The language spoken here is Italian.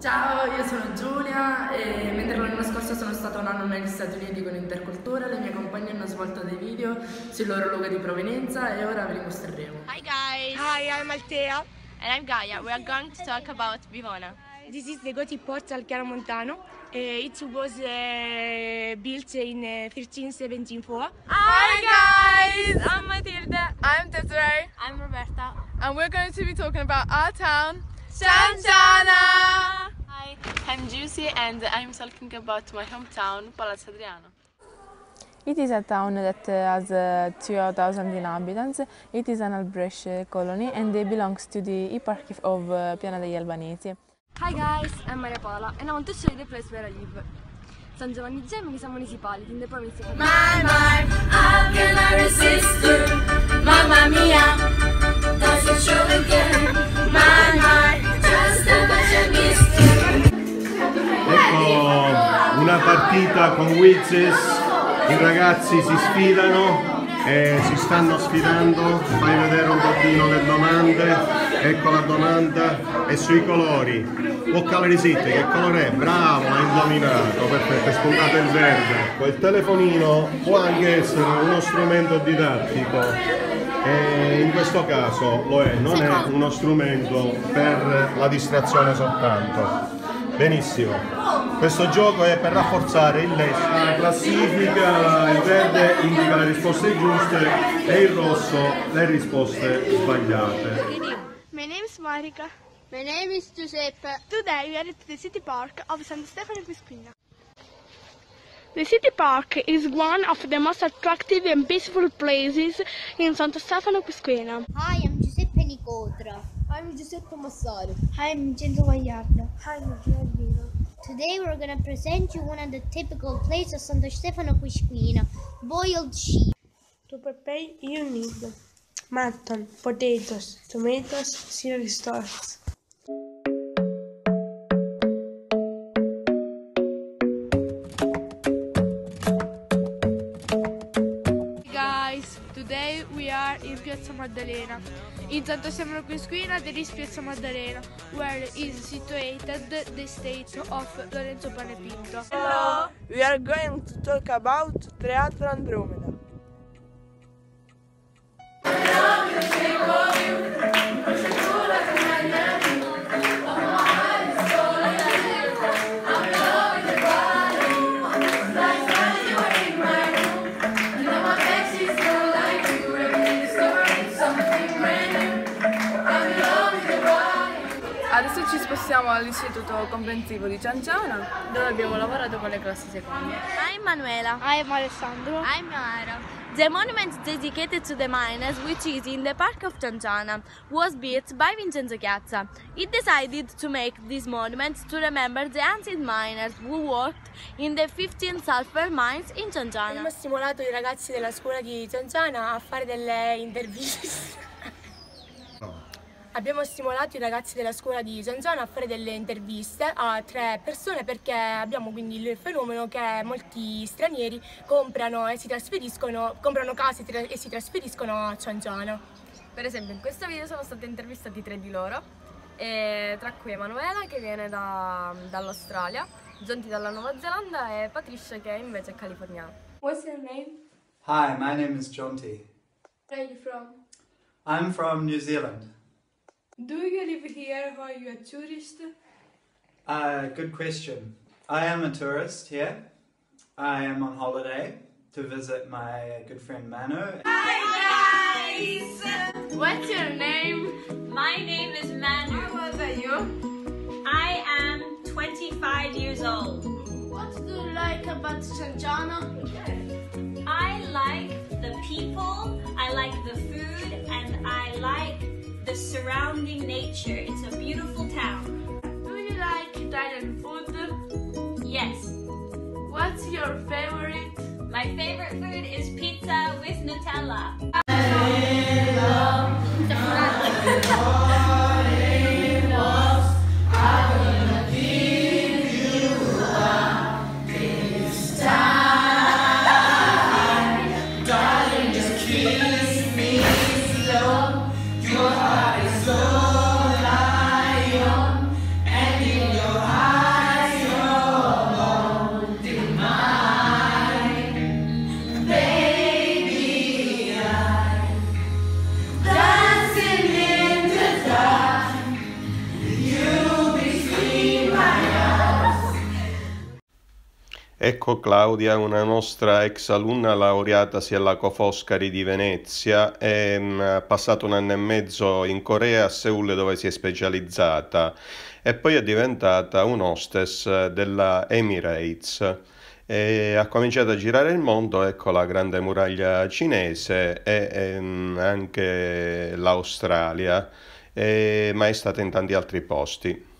Ciao, io sono Giulia e mentre l'anno scorso sono stata un anno negli Stati Uniti con Intercultura, le mie compagne hanno svolto dei video sui loro luoghi di provenienza e ora ve li mostreremo. Hi guys! Hi, I'm Altea. And I'm Gaia. We are going to talk about Vivona. This is the Gothic Port al Chiaramontano. It was built in 1374. Hi guys! I'm Matilda. I'm Desiree. I'm Roberta. And we're going to be talking about our town, Cianciana! Hi, I'm Giusy and I'm talking about my hometown, Palazzo Adriano. It is a town that has 2,000 inhabitants. It is an Albrecht colony and it belongs to the eparchy of Piana degli Albanesi. Hi guys, I'm Maria Paola and I want to show you the place where I live. San Giovanni Gemini is a municipality in the province of My, how can I resist you? Mamma mia, does it show again? My, just how much I missed you. Ecco una partita con Wizes, i ragazzi si sfidano e si stanno sfidando. Fai vedere un pochino le domande. Ecco la domanda è sui colori. What color is it? Che colore è? Bravo, hai indovinato, perfetto, è spuntato il verde. Quel telefonino può anche essere uno strumento didattico e in questo caso lo è, non è uno strumento per la distrazione soltanto. Benissimo, questo gioco è per rafforzare il lesso. La classifica, il verde indica le risposte giuste e il rosso le risposte sbagliate. My name is Marika. My name is Giuseppe. Today we are at the City Park of San Stefano Quisquina. The City Park is one of the most attractive and peaceful places in Santo Stefano Quisquina. Hi, I'm Giuseppe Nicotra. I'm Giuseppe Massaro. Hi, I'm Vincenzo Guagliardo. Hi, I'm Giardino. Today we're going to present you one of the typical plates of Santo Stefano Quisquina, boiled sheep. To prepare you need mutton, potatoes, tomatoes, celery stalks. Guys, today we are in Piazza Maddalena. In Santo Stefano Quisquina there is Piazza Maddalena, where is situated the statue of Lorenzo Panepinto. Hello! We are going to talk about Teatro Andromeda. Adesso ci spostiamo all'Istituto Comprensivo di Cianciana, dove abbiamo lavorato con le classi seconde. I'm Manuela. I'm Alessandro. I'm Mara. The monument dedicated to the miners, which is in the park of Cianciana, was built by Vincenzo Chiazza. He decided to make this monument to remember the ancient miners who worked in the 15 sulfur mines in Cianciana. Abbiamo stimolato i ragazzi della scuola di Cianciana a fare delle interviste. Abbiamo stimolato i ragazzi della scuola di Cianciana a fare delle interviste a 3 persone perché abbiamo quindi il fenomeno che molti stranieri comprano case e si trasferiscono a Cianciana. Per esempio in questo video sono state intervistate 3 di loro, tra cui Emanuela che viene dall'Australia, Jonty dalla Nuova Zelanda e Patricia che invece è californiana. What's your name? Hi, my name is Jonty. Where are you from? I'm from New Zealand. Do you live here or are you a tourist? Good question. I am a tourist here. I am on holiday to visit my good friend Manu. Hi guys! What's your name? My name is Manu. How old are you? I am 25 years old. What do you like about Cianciana? I like the people, I like the food, and I like the surrounding nature. It's a beautiful town. Do you like Italian food? Yes. What's your favorite? My favorite food is pizza with Nutella. Your heart is so lion, and in your heart Ecco Claudia, una nostra ex alunna laureatasi alla Ca' Foscari di Venezia, ha passato 1 anno e mezzo in Corea, a Seul, dove si è specializzata, e poi è diventata un hostess della Emirates. E ha cominciato a girare il mondo, ecco la Grande Muraglia cinese e anche l'Australia, ma è stata in tanti altri posti.